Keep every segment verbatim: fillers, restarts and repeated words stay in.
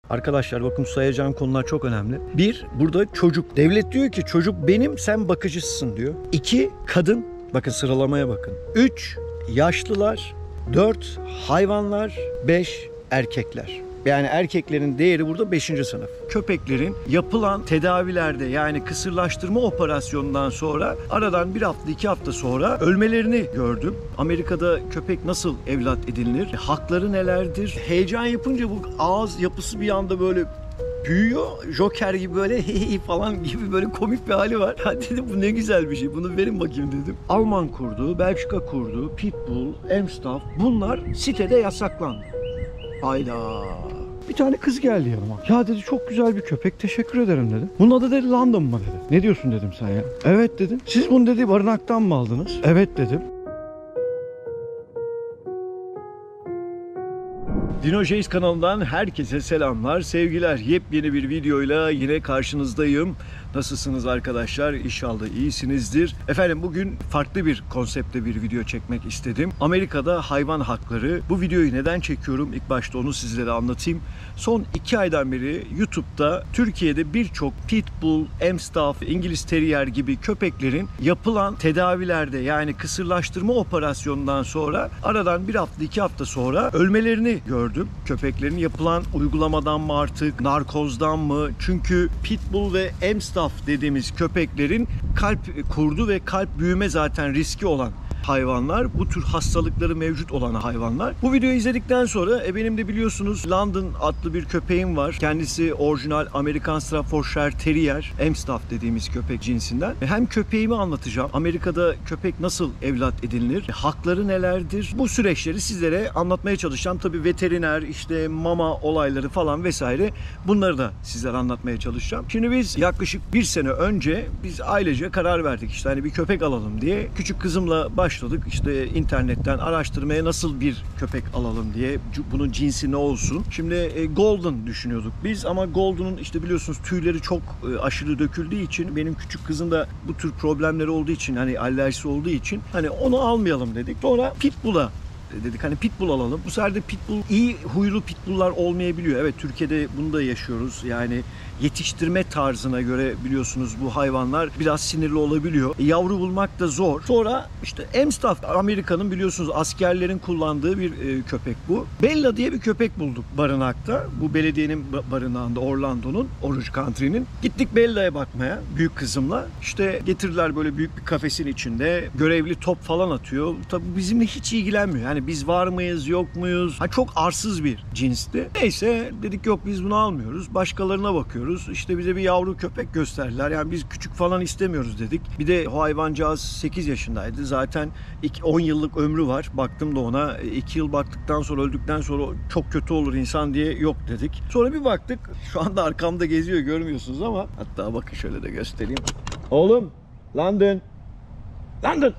Arkadaşlar bakın sayacağım konular çok önemli. Bir, burada çocuk. Devlet diyor ki çocuk benim, sen bakıcısın diyor. İki, kadın. Bakın sıralamaya bakın. Üç, yaşlılar. Dört, hayvanlar. Beş, erkekler. Yani erkeklerin değeri burada beşinci sınıf. Köpeklerin yapılan tedavilerde, yani kısırlaştırma operasyonundan sonra aradan bir hafta iki hafta sonra ölmelerini gördüm. Amerika'da köpek nasıl evlat edinilir? Hakları nelerdir? Heyecan yapınca bu ağız yapısı bir anda böyle büyüyor. Joker gibi böyle hey falan gibi böyle komik bir hali var. Ya dedim bu ne güzel bir şey. Bunu verin bakayım dedim. Alman kurdu, Belçika kurdu, Pitbull, Amstaff, bunlar sitede yasaklandı. Hayda. Bir tane kız geldi yanıma. Ya dedi çok güzel bir köpek, teşekkür ederim dedi. Bunun adı dedi London mı dedi. Ne diyorsun dedim sen ya. Evet dedim. Siz bunu dedi barınaktan mı aldınız? Evet dedim. Dino Jays kanalından herkese selamlar, sevgiler. Yepyeni bir videoyla yine karşınızdayım. Nasılsınız arkadaşlar? İnşallah iyisinizdir. Efendim bugün farklı bir konseptte bir video çekmek istedim. Amerika'da hayvan hakları. Bu videoyu neden çekiyorum? İlk başta onu sizlere anlatayım. Son iki aydan beri YouTube'da Türkiye'de birçok Pitbull, Amstaff, İngiliz Terrier gibi köpeklerin yapılan tedavilerde, yani kısırlaştırma operasyonundan sonra aradan bir hafta iki hafta sonra ölmelerini gördüm. Köpeklerin yapılan uygulamadan mı artık, narkozdan mı? Çünkü Pitbull ve Amstaff dediğimiz köpeklerin kalp kurdu ve kalp büyüme zaten riski olan hayvanlar. Bu tür hastalıkları mevcut olan hayvanlar. Bu videoyu izledikten sonra e, benim de biliyorsunuz London adlı bir köpeğim var. Kendisi orijinal Amerikan Staffordshire Terrier, Amstaff dediğimiz köpek cinsinden. E, hem köpeğimi anlatacağım. Amerika'da köpek nasıl evlat edinilir? E, hakları nelerdir? Bu süreçleri sizlere anlatmaya çalışacağım. Tabii veteriner, işte mama olayları falan vesaire, bunları da sizlere anlatmaya çalışacağım. Şimdi biz yaklaşık bir sene önce biz ailece karar verdik. İşte hani bir köpek alalım diye. Küçük kızımla başladık. İşte internetten araştırmaya nasıl bir köpek alalım diye. Bunun cinsi ne olsun? Şimdi Golden düşünüyorduk biz ama Golden'ın işte biliyorsunuz tüyleri çok aşırı döküldüğü için, benim küçük kızım da bu tür problemleri olduğu için, hani alerjisi olduğu için hani onu almayalım dedik. Sonra Pitbull'a dedik, hani Pitbull alalım. Bu sefer de Pitbull iyi huylu Pitbull'lar olmayabiliyor. Evet, Türkiye'de bunu da yaşıyoruz. Yani yetiştirme tarzına göre biliyorsunuz bu hayvanlar biraz sinirli olabiliyor. E, yavru bulmak da zor. Sonra işte Amstaff, Amerika'nın biliyorsunuz askerlerin kullandığı bir e, köpek bu. Bella diye bir köpek bulduk barınakta. Bu belediyenin barınağında, Orlando'nun, Orange Country'nin. Gittik Bella'ya bakmaya büyük kızımla. İşte getirdiler böyle büyük bir kafesin içinde. Görevli top falan atıyor. Tabii bizimle hiç ilgilenmiyor. Yani biz var mıyız, yok muyuz? Ha, çok arsız bir cinsti. Neyse dedik yok biz bunu almıyoruz. Başkalarına bakıyoruz. İşte bize bir yavru köpek gösterdiler. Yani biz küçük falan istemiyoruz dedik. Bir de o hayvancağız sekiz yaşındaydı. Zaten on yıllık ömrü var. Baktım da ona. iki yıl baktıktan sonra, öldükten sonra çok kötü olur insan diye yok dedik. Sonra bir baktık. Şu anda arkamda geziyor, görmüyorsunuz ama. Hatta bakın şöyle de göstereyim. Oğlum. London. London.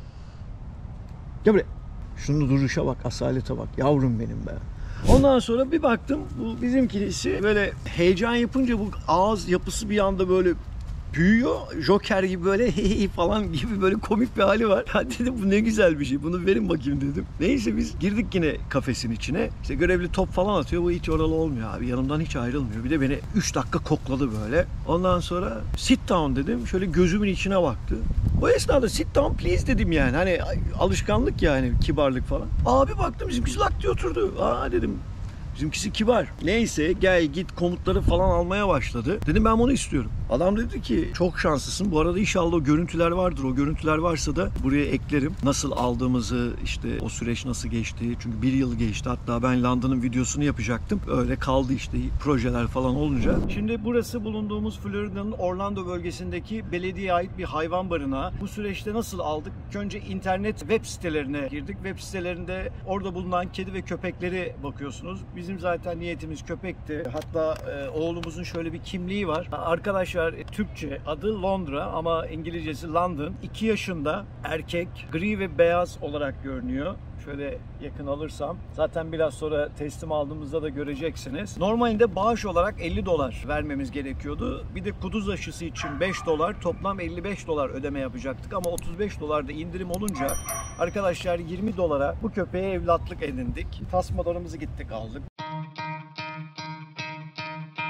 Gel buraya. Şunu duruşa bak, asalete bak. Yavrum benim be. Ondan sonra bir baktım bu bizimkisi böyle heyecan yapınca bu ağız yapısı bir anda böyle büyüyor. Joker gibi böyle hey falan gibi böyle komik bir hali var. Ya dedim bu ne güzel bir şey. Bunu verin bakayım dedim. Neyse biz girdik yine kafesin içine. İşte görevli top falan atıyor. Bu hiç oralı olmuyor abi. Yanımdan hiç ayrılmıyor. Bir de beni üç dakika kokladı böyle. Ondan sonra sit down dedim. Şöyle gözümün içine baktı. O esnada sit down please dedim yani. Hani alışkanlık yani, kibarlık falan. Abi baktım bizimkisi lak diye oturdu. Aa dedim. Bizimkisi kibar. Neyse gel git komutları falan almaya başladı. Dedim ben bunu istiyorum. Adam dedi ki çok şanslısın. Bu arada inşallah o görüntüler vardır. O görüntüler varsa da buraya eklerim. Nasıl aldığımızı, işte o süreç nasıl geçti. Çünkü bir yıl geçti. Hatta ben London'ın videosunu yapacaktım. Öyle kaldı işte projeler falan olunca. Şimdi burası bulunduğumuz Florida'nın Orlando bölgesindeki belediyeye ait bir hayvan barınağı. Bu süreçte nasıl aldık? Önce internet web sitelerine girdik. Web sitelerinde orada bulunan kedi ve köpekleri bakıyorsunuz. Bizim zaten niyetimiz köpekti. Hatta e, oğlumuzun şöyle bir kimliği var. Arkadaşlar Türkçe adı Londra ama İngilizcesi London. iki yaşında, erkek, gri ve beyaz olarak görünüyor. Şöyle yakın alırsam. Zaten biraz sonra teslim aldığımızda da göreceksiniz. Normalde bağış olarak elli dolar vermemiz gerekiyordu. Bir de kuduz aşısı için beş dolar, toplam elli beş dolar ödeme yapacaktık. Ama otuz beş dolarda indirim olunca arkadaşlar yirmi dolara bu köpeğe evlatlık edindik. Tasmalarımızı gittik aldık.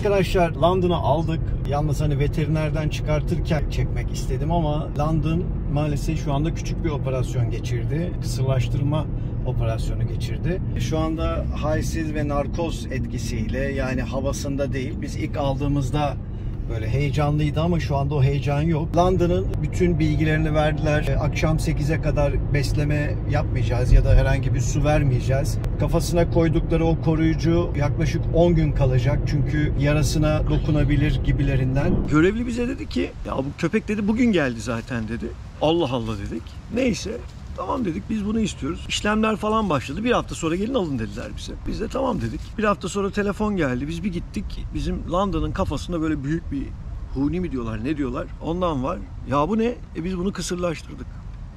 arkadaşlar London'ı aldık. Yalnız hani veterinerden çıkartırken çekmek istedim ama London maalesef şu anda küçük bir operasyon geçirdi. Kısırlaştırma operasyonu geçirdi. Şu anda halsiz ve narkoz etkisiyle, yani havasında değil. Biz ilk aldığımızda böyle heyecanlıydı ama şu anda o heyecan yok. London'ın bütün bilgilerini verdiler. Akşam sekize kadar besleme yapmayacağız ya da herhangi bir su vermeyeceğiz. Kafasına koydukları o koruyucu yaklaşık on gün kalacak. Çünkü yarasına dokunabilir gibilerinden. Görevli bize dedi ki ya bu köpek dedi bugün geldi zaten dedi. Allah Allah dedik. Neyse. Tamam dedik, biz bunu istiyoruz. İşlemler falan başladı. Bir hafta sonra gelin alın dediler bize. Biz de tamam dedik. Bir hafta sonra telefon geldi. Biz bir gittik. Bizim London'ın kafasında böyle büyük bir huni mi diyorlar, ne diyorlar? Ondan var. Ya bu ne? E biz bunu kısırlaştırdık.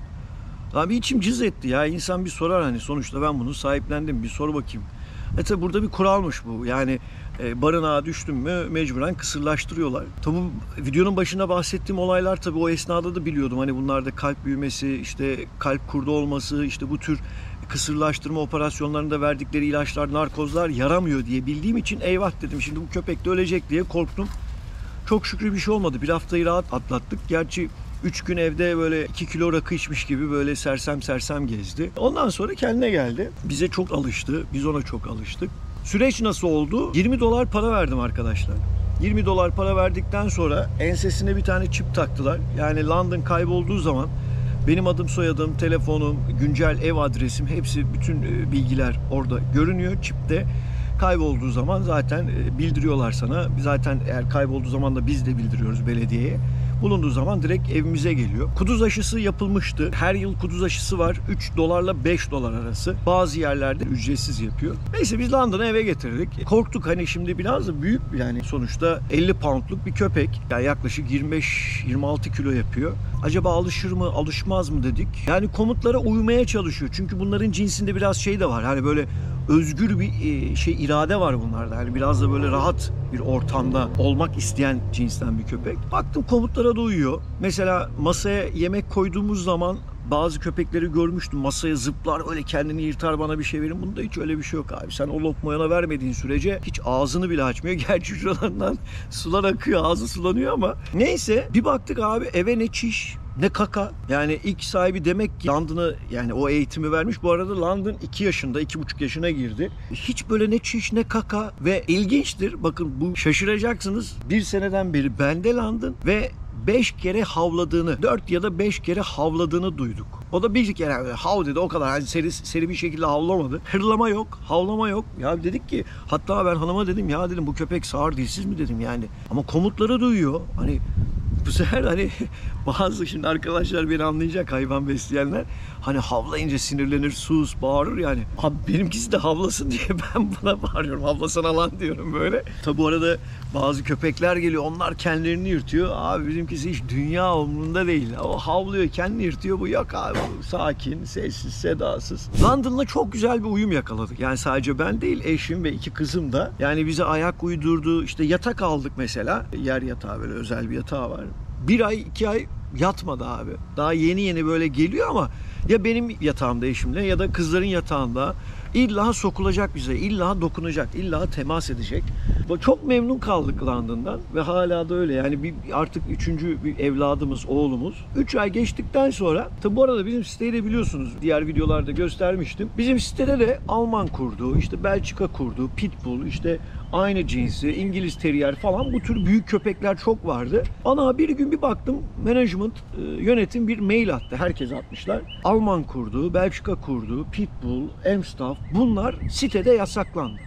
Abi içim cız etti ya. İnsan bir sorar hani, sonuçta ben bunu sahiplendim. Bir sor bakayım. E tabi burada bir kuralmış bu. Yani e, barınağa düştün mü mecburen kısırlaştırıyorlar. Tabi videonun başında bahsettiğim olaylar, tabi o esnada da biliyordum. Hani bunlarda kalp büyümesi, işte kalp kurdu olması, işte bu tür kısırlaştırma operasyonlarında verdikleri ilaçlar, narkozlar yaramıyor diye bildiğim için eyvah dedim. Şimdi bu köpek de ölecek diye korktum. Çok şükür bir şey olmadı. Bir haftayı rahat atlattık. Gerçi üç gün evde böyle iki kilo rakı içmiş gibi böyle sersem sersem gezdi. Ondan sonra kendine geldi. Bize çok alıştı. Biz ona çok alıştık. Süreç nasıl oldu? yirmi dolar para verdim arkadaşlar. yirmi dolar para verdikten sonra ensesine bir tane çip taktılar. Yani London kaybolduğu zaman benim adım, soyadım, telefonum, güncel ev adresim, hepsi, bütün bilgiler orada görünüyor çipte. Kaybolduğu zaman zaten bildiriyorlar sana. Zaten eğer kaybolduğu zaman da biz de bildiriyoruz belediyeye. Bulunduğu zaman direkt evimize geliyor. Kuduz aşısı yapılmıştı. Her yıl kuduz aşısı var. üç dolarla beş dolar arası. Bazı yerlerde ücretsiz yapıyor. Neyse biz London'a eve getirdik. Korktuk hani, şimdi biraz da büyük, yani sonuçta elli poundluk bir köpek. Yani yaklaşık yirmi beş yirmi altı kilo yapıyor. Acaba alışır mı, alışmaz mı dedik. Yani komutlara uymaya çalışıyor. Çünkü bunların cinsinde biraz şey de var. Hani böyle özgür bir şey, irade var bunlarda. Yani biraz da böyle rahat bir ortamda olmak isteyen cinsten bir köpek. Baktım komutlara da uyuyor. Mesela masaya yemek koyduğumuz zaman bazı köpekleri görmüştüm. Masaya zıplar, öyle kendini yırtar, bana bir şey verin. Bunda hiç öyle bir şey yok abi. Sen o lokmayı ona vermediğin sürece hiç ağzını bile açmıyor. Gerçi şuralarından sular akıyor, ağzı sulanıyor ama. Neyse bir baktık abi, eve ne çiş ne kaka. Yani ilk sahibi demek ki London'a, yani o eğitimi vermiş. Bu arada London iki yaşında, iki buçuk yaşına girdi. Hiç böyle ne çiş ne kaka ve ilginçtir. Bakın bu, şaşıracaksınız. Bir seneden beri bende London ve beş kere havladığını, dört ya da beş kere havladığını duyduk. O da bir kere yani hav dedi, o kadar. Yani seri, seri bir şekilde havlamadı. Hırlama yok, havlama yok. Ya dedik ki, hatta ben hanıma dedim, ya dedim bu köpek sağır dilsiz mi dedim yani. Ama komutları duyuyor. Hani bu sefer hani bazı, şimdi arkadaşlar beni anlayacak, hayvan besleyenler, hani havlayınca sinirlenir, sus, bağırır yani. Abi benimkisi de havlasın diye ben buna bağırıyorum. Havlasana lan diyorum böyle. Tabi bu arada bazı köpekler geliyor, onlar kendilerini yırtıyor. Abi bizimkisi hiç dünya umurunda değil. O havlıyor, kendini yırtıyor, bu yok abi. Sakin, sessiz, sedasız. London'la çok güzel bir uyum yakaladık. Yani sadece ben değil, eşim ve iki kızım da. Yani bize ayak uydurdu. İşte yatak aldık mesela. Yer yatağı, böyle özel bir yatağı var. Bir ay, iki ay yatmadı abi. Daha yeni yeni böyle geliyor ama ya benim yatağımda eşimle ya da kızların yatağında illa sokulacak bize, illa dokunacak, illa temas edecek. Çok memnun kaldık London'dan ve hala da öyle. Yani bir, artık üçüncü bir evladımız, oğlumuz. Üç ay geçtikten sonra, tabi bu arada bizim siteyi de biliyorsunuz, diğer videolarda göstermiştim. Bizim sitede de Alman kurdu, işte Belçika kurdu, Pitbull, işte aynı cinsi, İngiliz Terrier falan, bu tür büyük köpekler çok vardı. Ana bir gün bir baktım, management, yönetim bir mail attı. Herkes atmışlar. Alman kurdu, Belçika kurdu, Pitbull, Amstaff, bunlar sitede yasaklandı.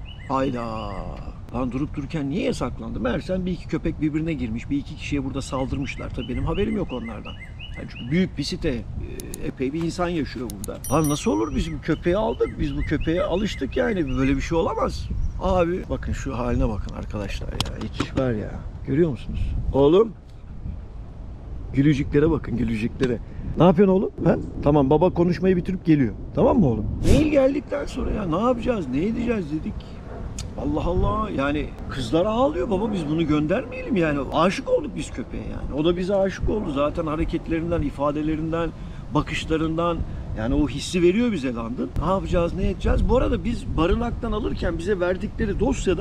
Hayda. Lan durup dururken niye yasaklandı? Meğersem bir iki köpek birbirine girmiş, bir iki kişiye burada saldırmışlar. Tabii benim haberim yok onlardan. Yani çünkü büyük bir site, epey bir insan yaşıyor burada. Lan nasıl olur, biz bu köpeği aldık, biz bu köpeğe alıştık yani, böyle bir şey olamaz. Abi bakın şu haline bakın arkadaşlar ya, hiç var ya, görüyor musunuz? Oğlum, gülücüklere bakın, gülücüklere. Ne yapıyorsun oğlum? Ha? Tamam, baba konuşmayı bitirip geliyor. Tamam mı oğlum? Mail geldikten sonra ya ne yapacağız, ne edeceğiz dedik. Allah Allah, yani kızlar ağlıyor, baba biz bunu göndermeyelim yani. Aşık olduk biz köpeğe yani. O da bize aşık oldu zaten, hareketlerinden, ifadelerinden, bakışlarından. Yani o hissi veriyor bize London. Ne yapacağız, ne edeceğiz? Bu arada biz barınaktan alırken bize verdikleri dosyada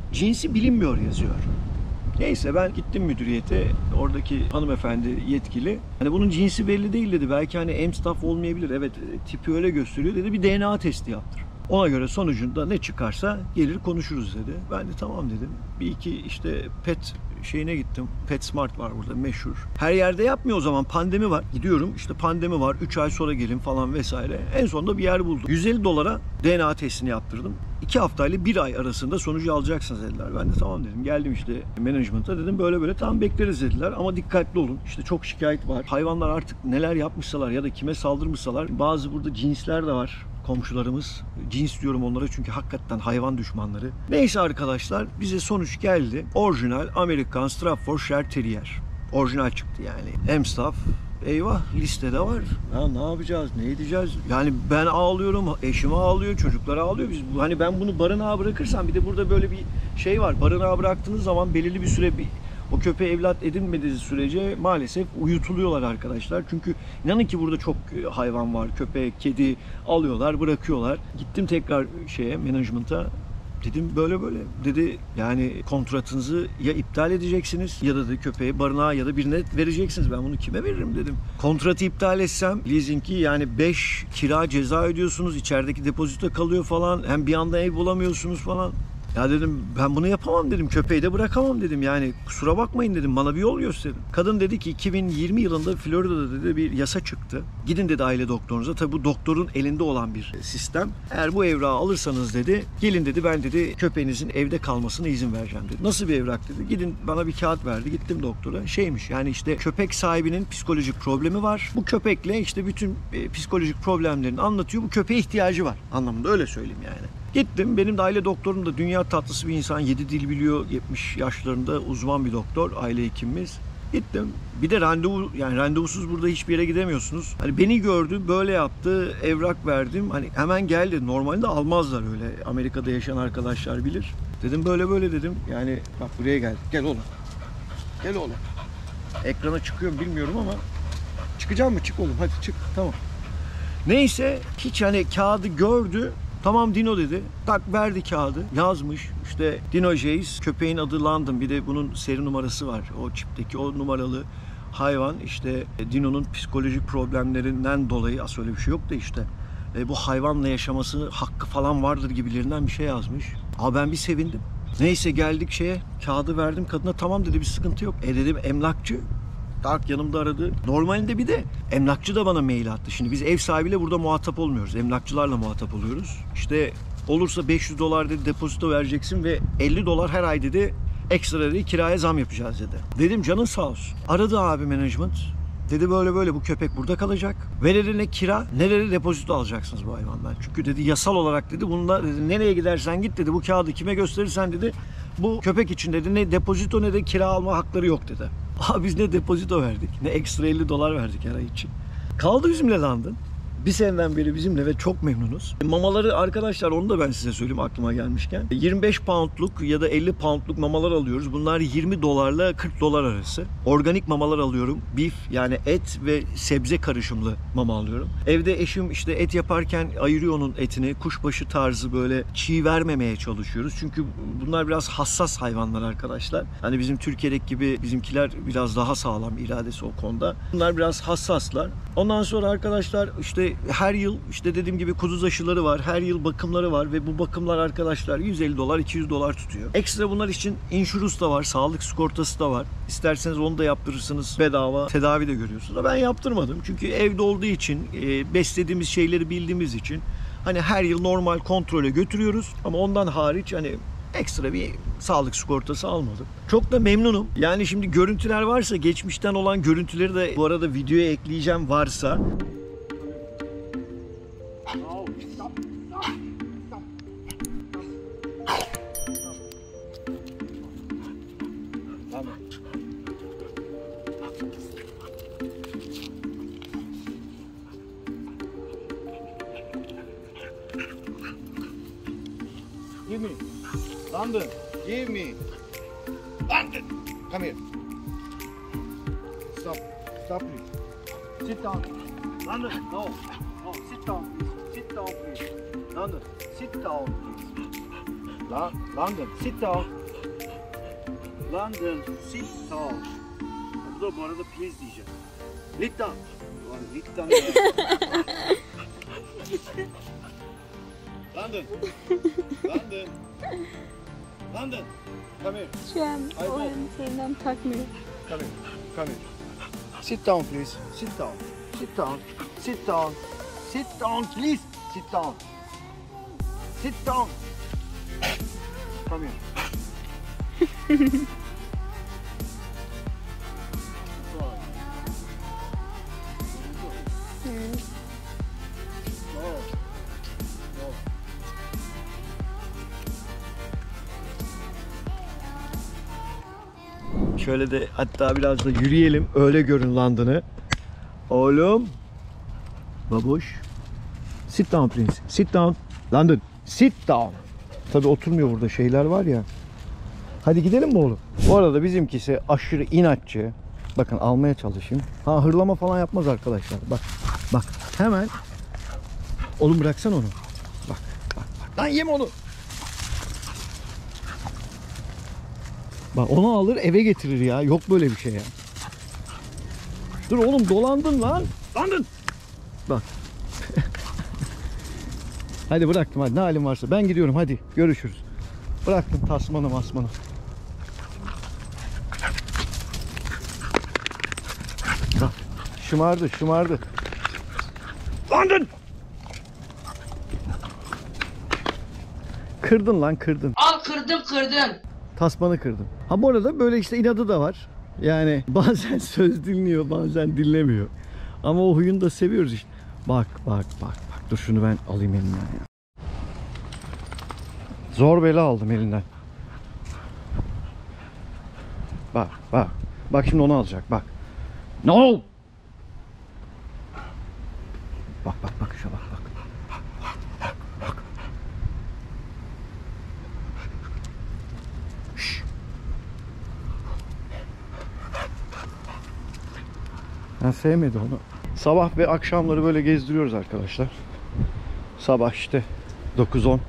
cinsi bilinmiyor yazıyor. Neyse ben gittim müdüriyete, oradaki hanımefendi yetkili. Hani bunun cinsi belli değil dedi. Belki hani Emstaff olmayabilir. Evet tipi öyle gösteriyor dedi. Bir D N A testi yaptır. Ona göre sonucunda ne çıkarsa gelir konuşuruz dedi. Ben de tamam dedim. Bir iki işte pet şeyine gittim. PetSmart var burada meşhur. Her yerde yapmıyor o zaman, pandemi var. Gidiyorum işte pandemi var, üç ay sonra gelin falan vesaire. En sonunda bir yer buldum. yüz elli dolara D N A testini yaptırdım. iki haftayla bir ay arasında sonucu alacaksınız dediler. Ben de tamam dedim. Geldim işte management'a dedim böyle böyle tamam bekleriz dediler. Ama dikkatli olun. İşte çok şikayet var. Hayvanlar artık neler yapmışsalar ya da kime saldırmışsalar. Bazı burada cinsler de var. Komşularımız. Cins diyorum onlara çünkü hakikaten hayvan düşmanları. Neyse arkadaşlar bize sonuç geldi. Orijinal Amerikan Staffordshire Terrier. Orijinal çıktı yani. Emstaff. Eyvah listede var. Ya ne yapacağız? Ne edeceğiz? Yani ben ağlıyorum, eşim ağlıyor, çocuklar ağlıyor. Biz hani ben bunu barınağa bırakırsam bir de burada böyle bir şey var. Barınağa bıraktığınız zaman belirli bir süre bir o köpeği evlat edinmediği sürece maalesef uyutuluyorlar arkadaşlar. Çünkü inanın ki burada çok hayvan var. Köpek, kedi alıyorlar, bırakıyorlar. Gittim tekrar şeye, management'a. Dedim böyle böyle. Dedi yani kontratınızı ya iptal edeceksiniz ya da dedi köpeği barınağa ya da birine vereceksiniz. Ben bunu kime veririm dedim. Kontratı iptal etsem leasingi yani beş kira ceza ödüyorsunuz. İçerideki depozito kalıyor falan. Hem bir anda ev bulamıyorsunuz falan. Ya dedim ben bunu yapamam dedim. Köpeği de bırakamam dedim. Yani kusura bakmayın dedim. Bana bir yol gösterin. Kadın dedi ki iki bin yirmi yılında Florida'da dedi bir yasa çıktı. Gidin dedi aile doktorunuza. Tabii bu doktorun elinde olan bir sistem. Eğer bu evrağı alırsanız dedi gelin dedi ben dedi köpeğinizin evde kalmasına izin vereceğim dedi. Nasıl bir evrak dedi. Gidin bana bir kağıt verdi. Gittim doktora. Şeymiş yani işte köpek sahibinin psikolojik problemi var. Bu köpekle işte bütün e, psikolojik problemlerini anlatıyor. Bu köpeğe ihtiyacı var anlamında öyle söyleyeyim yani. Gittim. Benim de aile doktorum da dünya tatlısı bir insan. yedi dil biliyor. yetmiş yaşlarında uzman bir doktor. Aile hekimimiz. Gittim. Bir de randevu yani randevusuz burada hiçbir yere gidemiyorsunuz. Hani beni gördü, böyle yaptı, evrak verdim. Hani hemen geldi. Normalde almazlar öyle. Amerika'da yaşayan arkadaşlar bilir. Dedim böyle böyle dedim. Yani bak buraya gel. Gel oğlum. Gel oğlum. Ekrana çıkıyorum bilmiyorum ama çıkacağım mı? Çık oğlum. Hadi çık. Tamam. Neyse hiç hani kağıdı gördü. Tamam Dino dedi. Tak verdi kağıdı. Yazmış. İşte Dino Jace. Köpeğin adı London. Bir de bunun seri numarası var. O çipteki o numaralı hayvan. İşte Dino'nun psikolojik problemlerinden dolayı aslında öyle bir şey yok da işte. E, bu hayvanla yaşaması hakkı falan vardır gibilerinden bir şey yazmış. Ama ben bir sevindim. Neyse geldik şeye. Kağıdı verdim kadına. Tamam dedi bir sıkıntı yok. E dedim emlakçı. Tak yanımda aradı. Normalde bir de emlakçı da bana mail attı. Şimdi biz ev sahibiyle burada muhatap olmuyoruz. Emlakçılarla muhatap oluyoruz. İşte olursa beş yüz dolar dedi depozito vereceksin ve elli dolar her ay dedi ekstra dedi kiraya zam yapacağız dedi. Dedim canın sağ olsun. Aradı abi management. Dedi böyle böyle bu köpek burada kalacak. Ve dedi ne kira ne dedi depozito alacaksınız bu hayvandan. Çünkü dedi yasal olarak dedi bunda dedi nereye gidersen git dedi bu kağıdı kime gösterirsen dedi bu köpek için dedi ne depozito ne de kira alma hakları yok dedi. Abi biz ne depozito verdik ne ekstra elli dolar verdik her ay için. Kaldı bizimle London. Bir seneden beri bizimle ve çok memnunuz. Mamaları arkadaşlar onu da ben size söyleyeyim aklıma gelmişken. yirmi beş poundluk ya da elli poundluk mamalar alıyoruz. Bunlar yirmi dolarla kırk dolar arası. Organik mamalar alıyorum. Beef yani et ve sebze karışımlı mama alıyorum. Evde eşim işte et yaparken ayırıyor onun etini. Kuşbaşı tarzı böyle çiğ vermemeye çalışıyoruz. Çünkü bunlar biraz hassas hayvanlar arkadaşlar. Hani bizim Türkiye'deki gibi bizimkiler biraz daha sağlam iradesi o konuda. Bunlar biraz hassaslar. Ondan sonra arkadaşlar işte her yıl işte dediğim gibi kuduz aşıları var. Her yıl bakımları var ve bu bakımlar arkadaşlar yüz elli dolar iki yüz dolar tutuyor. Ekstra bunlar için insurance da var. Sağlık sigortası da var. İsterseniz onu da yaptırırsınız. Bedava tedavi de görüyorsunuz. Ben yaptırmadım. Çünkü evde olduğu için e, beslediğimiz şeyleri bildiğimiz için hani her yıl normal kontrole götürüyoruz. Ama ondan hariç hani ekstra bir sağlık sigortası almadım. Çok da memnunum. Yani şimdi görüntüler varsa geçmişten olan görüntüleri de bu arada videoya ekleyeceğim varsa. Give me. London. Give me. London. Come here. Stop. Stop please. Sit down. London. No. No. Sit down please. Sit down please. London. Sit down please. La London, sit down. London, sit down. Bu da bu arada please diyeceğim. Lit down. Ulan lit down ya. London. London. London. Come here. Şu an Ay, o bol. şeyden takmıyor. Come here. Come here. Sit down please. Sit down. Sit down. Sit down. Sit down please. Sit down. Sit down. Come here. Evet. Go. Go. Şöyle de hatta biraz da yürüyelim. Öyle görün London'ı. Oğlum. Babuş. Sit down please. Sit down. London. Sit down. Tabii oturmuyor, burada şeyler var ya. Hadi gidelim mi oğlum? Bu arada bizimkisi aşırı inatçı. Bakın almaya çalışayım. Ha, hırlama falan yapmaz arkadaşlar. Bak. Bak. Hemen. Oğlum bıraksan onu. Bak. Bak. Bak. Lan yeme onu. Bak, onu alır eve getirir ya. Yok böyle bir şey ya. Dur oğlum, dolandın lan. Dolandın. Bak. Hadi bıraktım, hadi ne halin varsa. Ben gidiyorum, hadi görüşürüz. Bıraktım tasmanı masmanı. Bak, şımardı şımardı. Dolandın. Kırdın lan, kırdın. Al kırdım kırdım. Tasmanı kırdım. Ha, bu arada böyle işte inadı da var. Yani bazen söz dinliyor, bazen dinlemiyor. Ama o huyunu da seviyoruz işte. Bak bak bak bak. Dur şunu ben alayım elimden ya. Zor bela aldım elinden. Bak bak. Bak şimdi onu alacak bak. No! Bak bak bak şuna bak bak. Ben sevmedi onu. Sabah ve akşamları böyle gezdiriyoruz arkadaşlar. Sabah işte dokuz on.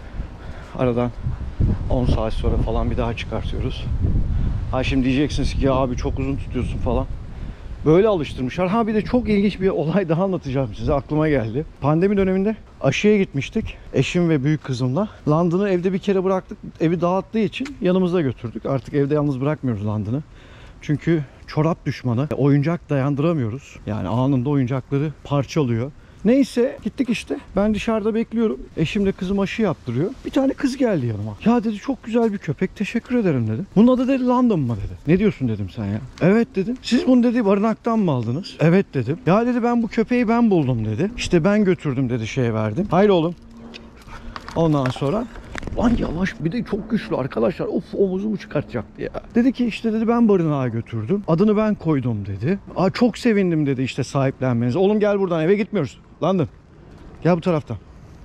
Aradan on saat sonra falan bir daha çıkartıyoruz. Ha şimdi diyeceksiniz ki ya abi çok uzun tutuyorsun falan. Böyle alıştırmışlar. Ha bir de çok ilginç bir olay daha anlatacağım size. Aklıma geldi. Pandemi döneminde aşıya gitmiştik. Eşim ve büyük kızımla. London'ı evde bir kere bıraktık. Evi dağıttığı için yanımızda götürdük. Artık evde yalnız bırakmıyoruz London'ı. Çünkü çorap düşmanı. Oyuncak dayandıramıyoruz. Yani anında oyuncakları parçalıyor. Neyse gittik işte. Ben dışarıda bekliyorum. Eşim de kızım aşı yaptırıyor. Bir tane kız geldi yanıma. Ya dedi çok güzel bir köpek, teşekkür ederim dedi. Bunun adı dedi London mı dedi. Ne diyorsun dedim sen ya. Evet dedim. Siz bunu dedi barınaktan mı aldınız? Evet dedim. Ya dedi ben bu köpeği ben buldum dedi. İşte ben götürdüm dedi, şeye verdim. Hayır oğlum. Ondan sonra lan yavaş, bir de çok güçlü arkadaşlar. Of, omuzumu çıkartacaktı ya. Dedi ki işte dedi ben barınağa götürdüm. Adını ben koydum dedi. Aa, çok sevindim dedi işte sahiplenmenize. Oğlum gel buradan, eve gitmiyoruz. London. Gel bu taraftan.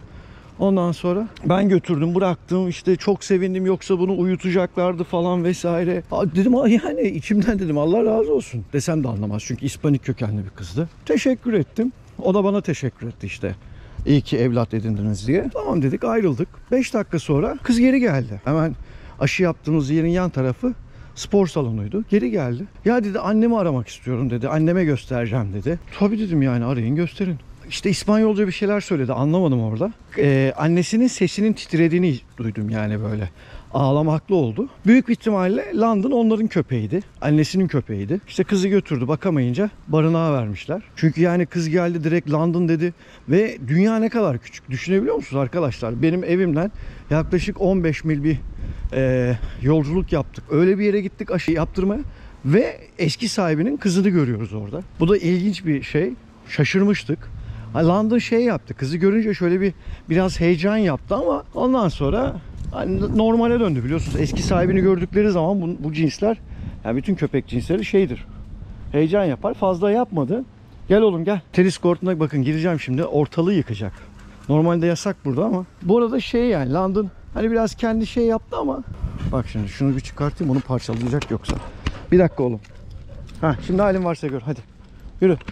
Ondan sonra ben götürdüm, bıraktım, işte çok sevindim, yoksa bunu uyutacaklardı falan vesaire. Aa, dedim yani içimden dedim Allah razı olsun desem de anlamaz, çünkü İspanik kökenli bir kızdı. Teşekkür ettim. O da bana teşekkür etti işte. İyi ki evlat edindiniz diye. Tamam dedik, ayrıldık. beş dakika sonra kız geri geldi. Hemen aşı yaptığımız yerin yan tarafı spor salonuydu. Geri geldi. Ya dedi annemi aramak istiyorum dedi. Anneme göstereceğim dedi. Tabii dedim yani arayın gösterin. İşte İspanyolca bir şeyler söyledi. Anlamadım orada. Ee, annesinin sesinin titrediğini duydum yani böyle. Ağlamaklı oldu. Büyük bir ihtimalle London onların köpeğiydi. Annesinin köpeğiydi. İşte kızı götürdü, bakamayınca barınağa vermişler. Çünkü yani kız geldi direkt London dedi ve dünya ne kadar küçük. Düşünebiliyor musunuz arkadaşlar? Benim evimden yaklaşık on beş mil bir e, yolculuk yaptık. Öyle bir yere gittik aşı yaptırmaya ve eski sahibinin kızını görüyoruz orada. Bu da ilginç bir şey. Şaşırmıştık. London şey yaptı. Kızı görünce şöyle bir biraz heyecan yaptı ama ondan sonra hani normale döndü, biliyorsunuz. Eski sahibini gördükleri zaman bu, bu cinsler, yani bütün köpek cinsleri şeydir. Heyecan yapar. Fazla yapmadı. Gel oğlum gel. Tenis kortuna bakın, gireceğim şimdi. Ortalığı yıkacak. Normalde yasak burada ama. Bu arada şey yani London hani biraz kendi şey yaptı ama. Bak şimdi şunu bir çıkartayım, onu parçalayacak yoksa. Bir dakika oğlum. Ha şimdi halin varsa gör hadi. Yürü.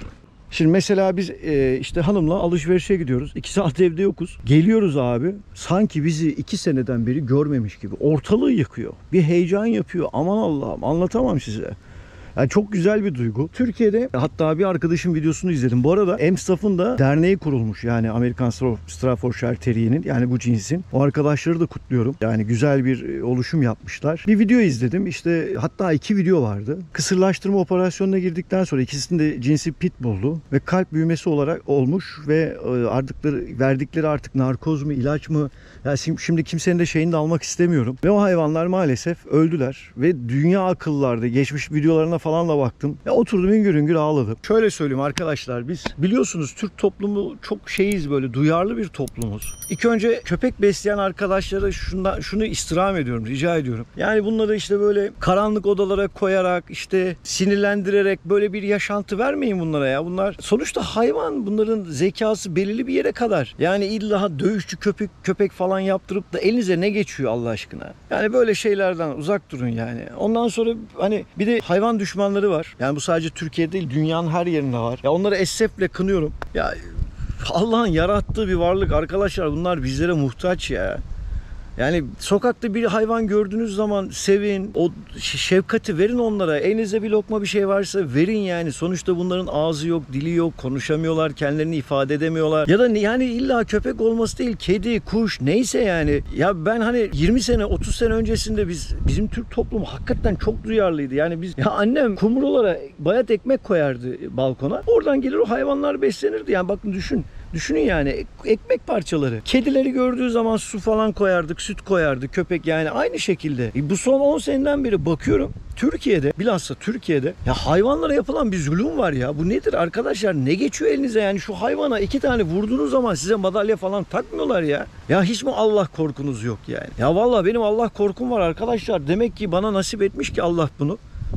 Şimdi mesela biz e, işte hanımla alışverişe gidiyoruz. iki saat evde yokuz. Geliyoruz abi. Sanki bizi iki seneden beri görmemiş gibi. Ortalığı yıkıyor. Bir heyecan yapıyor. Aman Allah'ım, anlatamam size. Yani çok güzel bir duygu. Türkiye'de hatta bir arkadaşım videosunu izledim. Bu arada Emstaff'ın da derneği kurulmuş. Yani Amerikan Staffordshire Terrier'in, yani bu cinsin. O arkadaşları da kutluyorum. Yani güzel bir oluşum yapmışlar. Bir video izledim. İşte hatta iki video vardı. Kısırlaştırma operasyonuna girdikten sonra ikisinin de cinsi pitbull'du ve kalp büyümesi olarak olmuş ve aldıkları, verdikleri artık narkoz mu, ilaç mı? Yani şimdi kimsenin de şeyini de almak istemiyorum. Ve o hayvanlar maalesef öldüler ve dünya akıllarda geçmiş videolarına falan da baktım. Ya oturdum hüngür hüngür ağladım. Şöyle söyleyeyim arkadaşlar, biz biliyorsunuz Türk toplumu çok şeyiz, böyle duyarlı bir toplumuz. İlk önce köpek besleyen arkadaşlara şundan, şunu istirham ediyorum, rica ediyorum. Yani bunları işte böyle karanlık odalara koyarak, işte sinirlendirerek böyle bir yaşantı vermeyin bunlara ya. Bunlar sonuçta hayvan, bunların zekası belirli bir yere kadar. Yani illa dövüşçü köpek köpek falan yaptırıp da elinize ne geçiyor Allah aşkına? Yani böyle şeylerden uzak durun yani. Ondan sonra hani bir de hayvan düşmanları var. Yani bu sadece Türkiye değil, dünyanın her yerinde var. Ya onları esefle kınıyorum. Ya Allah'ın yarattığı bir varlık arkadaşlar, bunlar bizlere muhtaç ya. Yani sokakta bir hayvan gördüğünüz zaman sevin, o şefkati verin onlara. Elinizde bir lokma bir şey varsa verin yani. Sonuçta bunların ağzı yok, dili yok, konuşamıyorlar, kendilerini ifade edemiyorlar. Ya da yani illa köpek olması değil, kedi, kuş neyse yani. Ya ben hani yirmi sene, otuz sene öncesinde biz bizim Türk toplumu hakikaten çok duyarlıydı. Yani biz, ya annem kumrulara bayat ekmek koyardı balkona. Oradan gelir o hayvanlar beslenirdi. Yani bakın düşün. Düşünün yani, ekmek parçaları. Kedileri gördüğü zaman su falan koyardık, süt koyardık, köpek yani aynı şekilde. E bu son on seneden beri bakıyorum Türkiye'de, bilhassa Türkiye'de ya hayvanlara yapılan bir zulüm var ya. Bu nedir arkadaşlar? Ne geçiyor elinize yani? Şu hayvana iki tane vurduğunuz zaman size madalya falan takmıyorlar ya. Ya hiç mi Allah korkunuz yok yani? Ya vallahi benim Allah korkum var arkadaşlar. Demek ki bana nasip etmiş ki Allah bunu.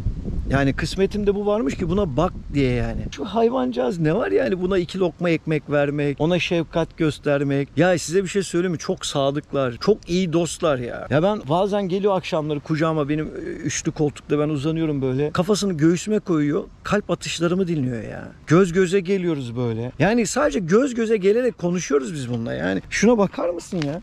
Yani kısmetimde bu varmış ki buna bak diye yani. Şu hayvancağız ne var yani, buna iki lokma ekmek vermek, ona şefkat göstermek. Ya size bir şey söyleyeyim mi? Çok sadıklar, çok iyi dostlar ya. Ya ben bazen geliyor akşamları kucağıma, benim üçlü koltukta ben uzanıyorum böyle. Kafasını göğsüme koyuyor, kalp atışlarımı dinliyor ya. Göz göze geliyoruz böyle. Yani sadece göz göze gelerek konuşuyoruz biz bununla yani. Şuna bakar mısın ya?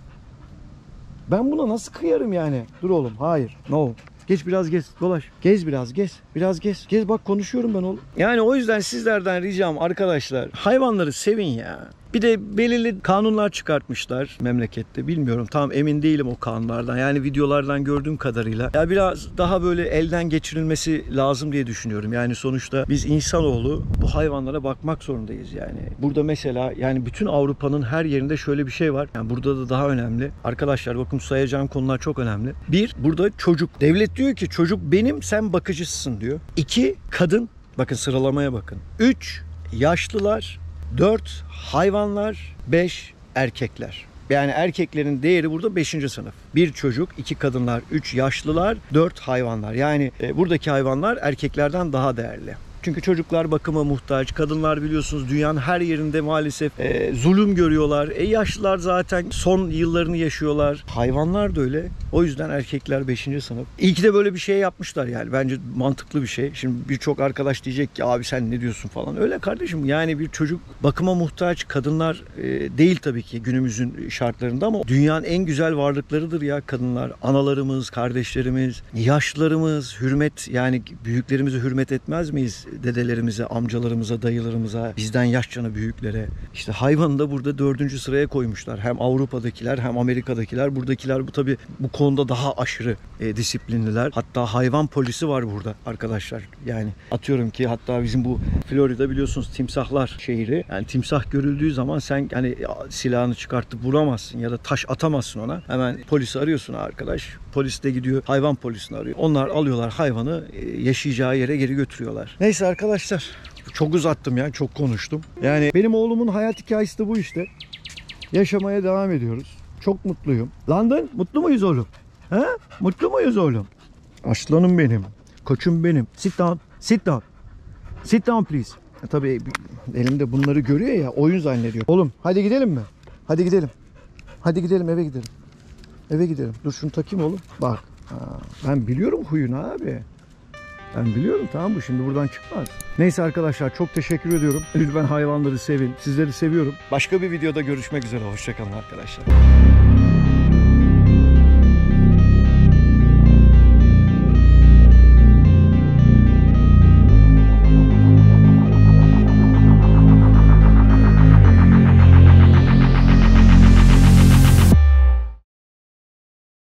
Ben buna nasıl kıyarım yani? Dur oğlum, hayır, no. Geç biraz gez, dolaş. Gez biraz, gez. Biraz gez. Gez bak, konuşuyorum ben oğlum. Yani o yüzden sizlerden ricam arkadaşlar, hayvanları sevin ya. Bir de belirli kanunlar çıkartmışlar memlekette. Bilmiyorum, tam emin değilim o kanunlardan. Yani videolardan gördüğüm kadarıyla. Ya biraz daha böyle elden geçirilmesi lazım diye düşünüyorum. Yani sonuçta biz insanoğlu bu hayvanlara bakmak zorundayız yani. Burada mesela yani bütün Avrupa'nın her yerinde şöyle bir şey var. Yani burada da daha önemli. Arkadaşlar bakın, sayacağım konular çok önemli. Bir, burada çocuk. Devlet diyor ki çocuk benim, sen bakıcısın diyor. İki, kadın. Bakın sıralamaya bakın. Üç, yaşlılar. dört hayvanlar, beş erkekler. Yani erkeklerin değeri burada beşinci sınıf. bir çocuk, iki kadınlar, üç yaşlılar, dört hayvanlar. Yani e, buradaki hayvanlar erkeklerden daha değerli. Çünkü çocuklar bakıma muhtaç, kadınlar biliyorsunuz dünyanın her yerinde maalesef e, zulüm görüyorlar. E yaşlılar zaten son yıllarını yaşıyorlar. Hayvanlar da öyle. O yüzden erkekler beşinci sınıf. İyi ki de böyle bir şey yapmışlar yani. Bence mantıklı bir şey. Şimdi birçok arkadaş diyecek ki abi sen ne diyorsun falan. Öyle kardeşim, yani bir çocuk bakıma muhtaç. Kadınlar e, değil tabii ki günümüzün şartlarında ama dünyanın en güzel varlıklarıdır ya kadınlar. Analarımız, kardeşlerimiz, yaşlılarımız, hürmet, yani büyüklerimizi hürmet etmez miyiz? Dedelerimize, amcalarımıza, dayılarımıza, bizden yaşça büyüklere. İşte hayvanı da burada dördüncü sıraya koymuşlar. Hem Avrupa'dakiler hem Amerika'dakiler. Buradakiler bu tabii bu konuda daha aşırı e, disiplinliler. Hatta hayvan polisi var burada arkadaşlar. Yani atıyorum ki hatta bizim bu Florida biliyorsunuz timsahlar şehri. Yani timsah görüldüğü zaman sen hani silahını çıkartıp vuramazsın ya da taş atamazsın ona. Hemen polisi arıyorsun arkadaş. Polis de gidiyor hayvan polisini arıyor. Onlar alıyorlar hayvanı, e, yaşayacağı yere geri götürüyorlar. Neyse arkadaşlar, çok uzattım ya, çok konuştum. Yani benim oğlumun hayat hikayesi de bu işte. Yaşamaya devam ediyoruz. Çok mutluyum. London, mutlu muyuz oğlum? He? Mutlu muyuz oğlum? Aslanım benim. Koçum benim. Sit down. Sit down. Sit down please. E, tabii elimde bunları görüyor ya, oyun zannediyor. Oğlum hadi gidelim mi? Hadi gidelim. Hadi gidelim, eve gidelim. Eve gidelim. Dur şunu takayım oğlum. Bak. Ha, ben biliyorum huyunu abi. Ben biliyorum, tamam, bu şimdi buradan çıkmaz. Neyse arkadaşlar, çok teşekkür ediyorum. Lütfen hayvanları sevin. Sizleri seviyorum. Başka bir videoda görüşmek üzere. Hoşçakalın arkadaşlar.